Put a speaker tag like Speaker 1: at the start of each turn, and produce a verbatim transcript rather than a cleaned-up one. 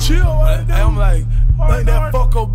Speaker 1: chill right now.
Speaker 2: I'm like, think that fucker